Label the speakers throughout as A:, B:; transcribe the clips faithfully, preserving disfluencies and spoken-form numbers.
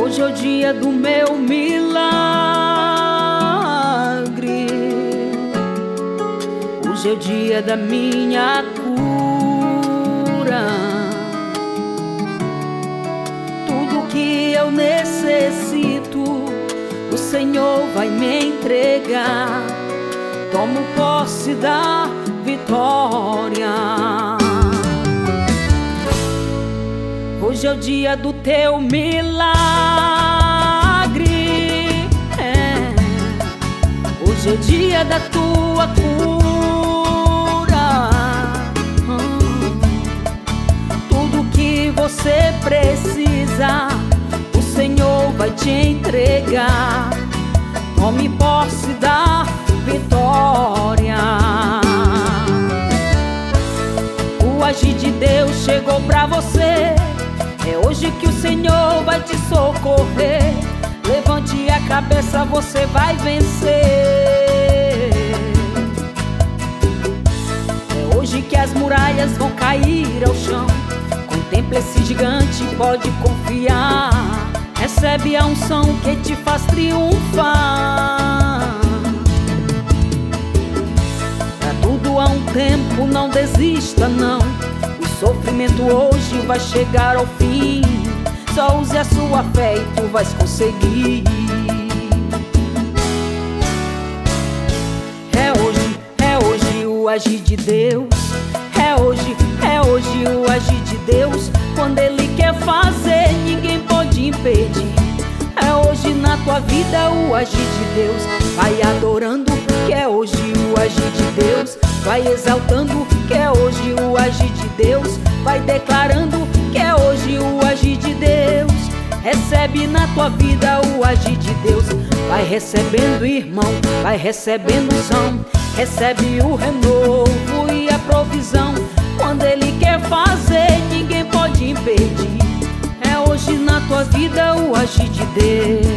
A: Hoje é o dia do meu milagre. Hoje é o dia da minha cura. Tudo que eu necessito, o Senhor vai me entregar. Tomo posse da vitória. Hoje é o dia do teu milagre. É. Hoje é o dia da tua cura. Hum. Tudo que você precisa, o Senhor vai te entregar. Tome posse da vitória. O agir de Deus chegou pra você. É hoje que o Senhor vai te socorrer. Levante a cabeça, você vai vencer. É hoje que as muralhas vão cair ao chão. Contemple esse gigante, pode confiar. Recebe a unção que te faz triunfar. Pra tudo há um tempo, não desista não. O sofrimento hoje vai chegar ao fim. Só use a sua fé e tu vais conseguir. É hoje, é hoje o agir de Deus. É hoje, é hoje o agir de Deus. Quando Ele quer fazer, ninguém pode impedir. É hoje na tua vida o agir de Deus. Vai adorando, que é hoje o agir de Deus. Vai exaltando, que é hoje o agir de Deus. Vai declarando, que é hoje o agir de Deus. Recebe na tua vida o agir de Deus. Vai recebendo, irmão, vai recebendo unção. Recebe o renovo e a provisão. Quando Ele quer fazer, ninguém pode impedir. É hoje na tua vida o agir de Deus.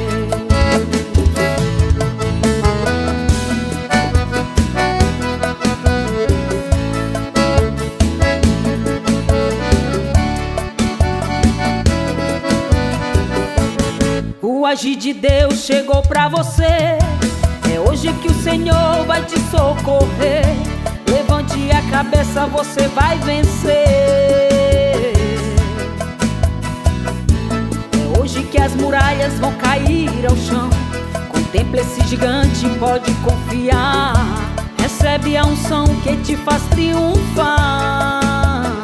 A: O agir de Deus chegou pra você. É hoje que o Senhor vai te socorrer. Levante a cabeça, você vai vencer. É hoje que as muralhas vão cair ao chão. Contemple esse gigante, pode confiar. Recebe a unção que te faz triunfar.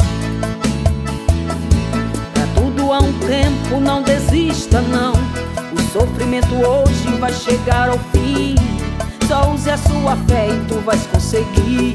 A: Pra tudo há um tempo, não desista não. O sofrimento hoje vai chegar ao fim. Só use a sua fé e tu vais conseguir.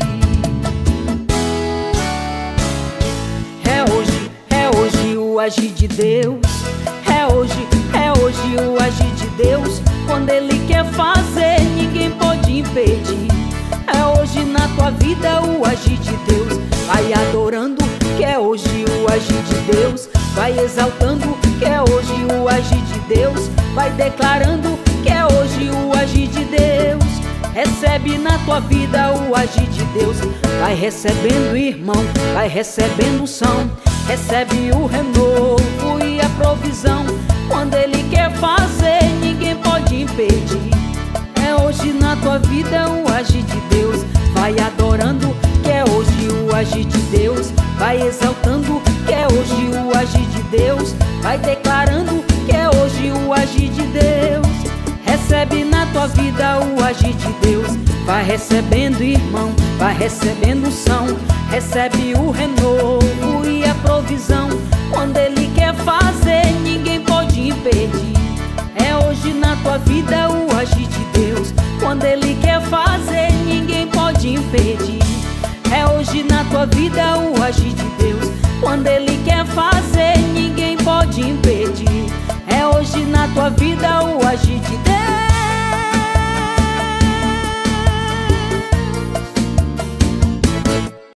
A: É hoje, é hoje o agir de Deus. É hoje, é hoje o agir de Deus. Quando Ele quer fazer, ninguém pode impedir. É hoje na tua vida o agir de Deus. Vai adorando, que é hoje o agir de Deus. Vai exaltando, que é hoje o agir de Deus. Vai declarando, que é hoje o agir de Deus. Recebe na tua vida o agir de Deus. Vai recebendo, irmão, vai recebendo unção. Recebe o renovo e a provisão. Quando Ele quer fazer, ninguém pode impedir. É hoje na tua vida o agir de Deus. Vai adorando, que é hoje o agir de Deus. Vai exaltando, que é hoje o agir de Deus. Vai declarando, que é hoje o agir de Deus. Recebe na tua vida o agir de Deus. Vai recebendo, irmão, vai recebendo unção. Recebe o renovo e a provisão. Quando Ele quer fazer, ninguém pode impedir. É hoje na tua vida o agir de Deus. Quando Ele quer fazer, ninguém pode impedir. É hoje na tua vida o agir de Deus. Quando Ele quer fazer, ninguém pode impedir. É hoje na tua vida o agir de Deus.